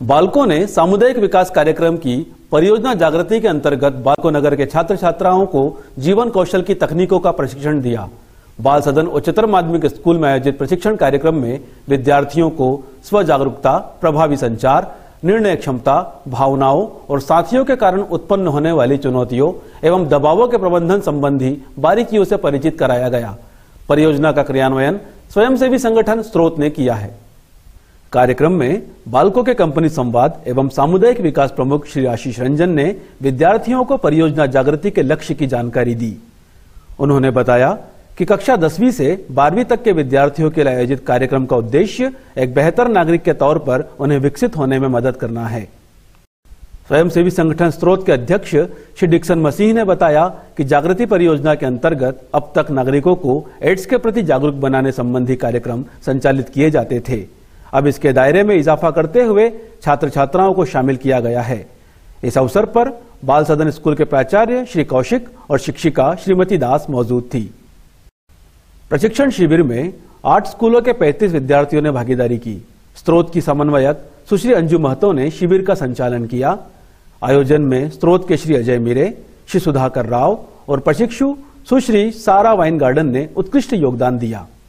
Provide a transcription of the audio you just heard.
बालको ने सामुदायिक विकास कार्यक्रम की परियोजना जागृति के अंतर्गत बालको नगर के छात्र छात्राओं को जीवन कौशल की तकनीकों का प्रशिक्षण दिया। बाल सदन उच्चतर माध्यमिक स्कूल में आयोजित प्रशिक्षण कार्यक्रम में विद्यार्थियों को स्व जागरूकता, प्रभावी संचार, निर्णय क्षमता, भावनाओं और साथियों के कारण उत्पन्न होने वाली चुनौतियों एवं दबावों के प्रबंधन संबंधी बारीकियों से परिचित कराया गया। परियोजना का क्रियान्वयन स्वयंसेवी संगठन स्रोत ने किया है। कार्यक्रम में बालको के कंपनी संवाद एवं सामुदायिक विकास प्रमुख श्री आशीष रंजन ने विद्यार्थियों को परियोजना जागृति के लक्ष्य की जानकारी दी। उन्होंने बताया कि कक्षा 10वीं से 12वीं तक के विद्यार्थियों के लिए आयोजित कार्यक्रम का उद्देश्य एक बेहतर नागरिक के तौर पर उन्हें विकसित होने में मदद करना है। स्वयंसेवी संगठन स्रोत के अध्यक्ष श्री डिक्सन मसीह ने बताया कि जागृति परियोजना के अंतर्गत अब तक नागरिकों को एड्स के प्रति जागरूक बनाने संबंधी कार्यक्रम संचालित किए जाते थे। अब इसके दायरे में इजाफा करते हुए छात्र छात्राओं को शामिल किया गया है। इस अवसर पर बाल सदन स्कूल के प्राचार्य श्री कौशिक और शिक्षिका श्रीमती दास मौजूद थी। प्रशिक्षण शिविर में 8 स्कूलों के 35 विद्यार्थियों ने भागीदारी की। स्रोत की समन्वयक सुश्री अंजू महतो ने शिविर का संचालन किया। आयोजन में स्रोत के श्री अजय मीरे, श्री सुधाकर राव और प्रशिक्षु सुश्री सारा वाइन गार्डन ने उत्कृष्ट योगदान दिया।